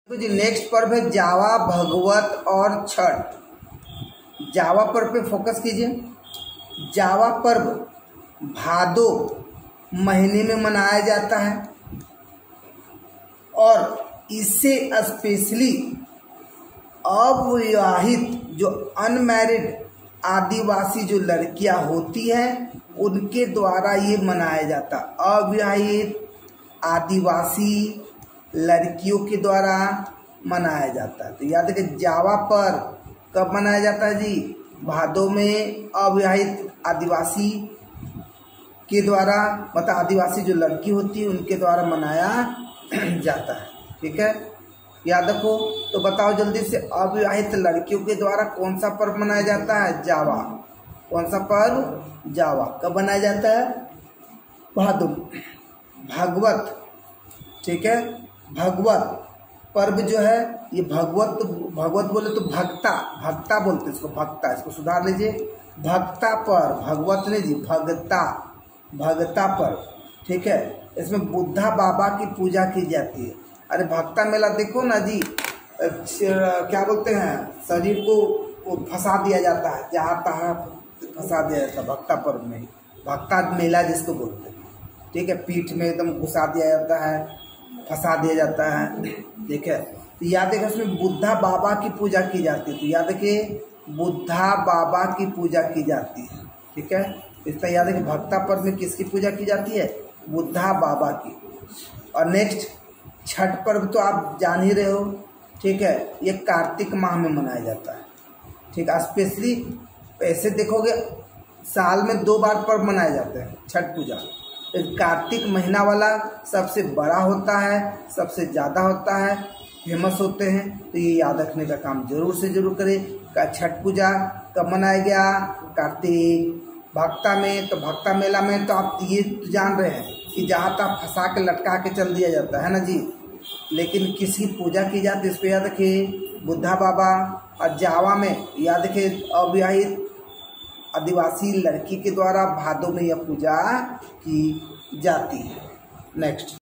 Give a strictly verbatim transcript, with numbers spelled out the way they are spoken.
जी next पर्व है जावा, भगवत और छठ। जावा पर्व पे फोकस कीजिए। जावा पर्व भादो महीने में मनाया जाता है और इससे स्पेशली अविवाहित जो अनमैरिड आदिवासी जो लड़कियां होती हैं उनके द्वारा ये मनाया जाता। अविवाहित आदिवासी लड़कियों के द्वारा मनाया जाता है। तो याद रखिए जावा पर कब मनाया जाता है जी? भादो में अविवाहित आदिवासी के द्वारा, मतलब आदिवासी जो लड़की होती है उनके द्वारा मनाया जाता है। ठीक है, याद रखो। तो बताओ जल्दी से, अविवाहित लड़कियों के द्वारा कौन सा पर्व मनाया जाता है? जावा। कौन सा पर्व? जावा। कब मनाया जाता है? भादो। भगवत, ठीक है, भगवत पर्व जो है ये भगवत, भगवत बोले तो भक्ता, भक्ता बोलते हैं इसको, भक्ता, इसको सुधार लीजिए। भक्ता पर्व, भगवत नहीं जी, भगता, भगता पर्व। ठीक है, इसमें बुद्धा बाबा की पूजा की जाती है। अरे भक्ता मेला देखो ना जी, क्या बोलते हैं, शरीर को फंसा दिया जाता है, जहाँ तहाँ फंसा दिया जाता है भक्ता पर्व में, भक्ता मेला जिसको बोलते हैं। ठीक है, पीठ में एकदम घुसा दिया जाता है, फंसा दिया जाता है। ठीक है, तो याद रखिए इसमें बुद्धा बाबा की पूजा की जाती है। तो याद रखिए बुद्धा बाबा की पूजा की जाती है। ठीक है, इसका याद रखिए भक्ता पर्व में किसकी पूजा की जाती है? बुद्धा बाबा की। और नेक्स्ट छठ पर्व तो आप जान ही रहे हो। ठीक है, ये कार्तिक माह में मनाया जाता है। ठीक है, स्पेशली ऐसे देखोगे साल में दो बार पर्व मनाए जाते हैं छठ पूजा। कार्तिक महीना वाला सबसे बड़ा होता है, सबसे ज़्यादा होता है, फेमस होते हैं। तो ये याद रखने का काम जरूर से जरूर करें। का छठ पूजा कब मनाया गया? कार्तिक। भक्ता में, तो भक्ता मेला में तो आप ये तो जान रहे हैं कि जहाँ तक फंसा के लटका के चल दिया जाता है ना जी, लेकिन किसकी पूजा की जाती है? इस पर याद रखिए बुद्धा बाबा। और जावा में याद रखिए अविवाहित आदिवासी लड़की के द्वारा भादों में यह पूजा की जाती है। नेक्स्ट।